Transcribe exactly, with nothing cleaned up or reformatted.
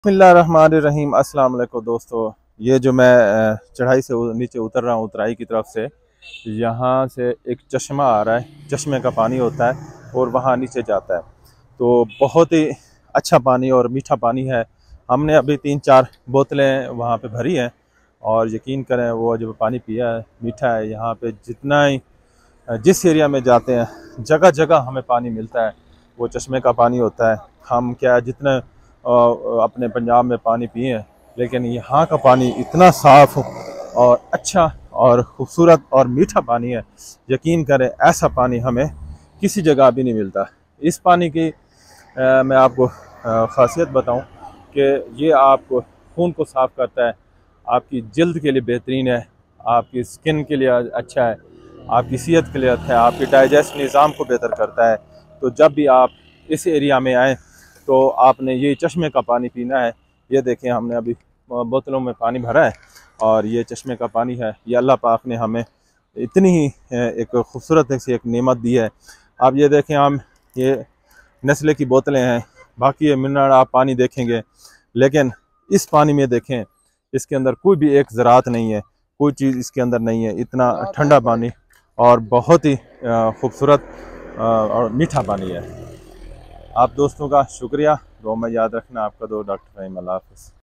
बिस्मिल्लाहिर्रहमानिर्रहीम। अस्सलाम वालेकुम दोस्तों। ये जो मैं चढ़ाई से नीचे उतर रहा हूँ उतराई की तरफ से, यहाँ से एक चश्मा आ रहा है, चश्मे का पानी होता है और वहाँ नीचे जाता है। तो बहुत ही अच्छा पानी और मीठा पानी है। हमने अभी तीन चार बोतलें वहाँ पे भरी हैं और यकीन करें वो जब पानी पिया है मीठा है। यहाँ पे जितना ही जिस एरिया में जाते हैं जगह जगह हमें पानी मिलता है, वो चश्मे का पानी होता है। हम क्या जितने अपने पंजाब में पानी पिए हैं, लेकिन यहाँ का पानी इतना साफ़ और अच्छा और ख़ूबसूरत और मीठा पानी है, यकीन करें ऐसा पानी हमें किसी जगह भी नहीं मिलता। इस पानी की आ, मैं आपको ख़ासियत बताऊं कि ये आपको खून को साफ़ करता है, आपकी जल्द के लिए बेहतरीन है, आपकी स्किन के लिए अच्छा है, आपकी सेहत के लिए अच्छा है, आपके डाइजेस्ट निज़ाम को बेहतर करता है। तो जब भी आप इस एरिया में आएँ तो आपने ये चश्मे का पानी पीना है। ये देखें हमने अभी बोतलों में पानी भरा है और ये चश्मे का पानी है। ये अल्लाह पाक ने हमें इतनी ही एक खूबसूरत सी एक नेमत दी है। आप ये देखें, हम ये नेस्ले की बोतलें हैं, बाकी ये मिनरल आप पानी देखेंगे, लेकिन इस पानी में देखें इसके अंदर कोई भी एक ज़रात नहीं है, कोई चीज़ इसके अंदर नहीं है। इतना ठंडा पानी और बहुत ही खूबसूरत और मीठा पानी है। आप दोस्तों का शुक्रिया। दुआ में याद रखना। आपका दोस्त डॉक्टर फ़हीम। अल्लाह हाफ़िज़।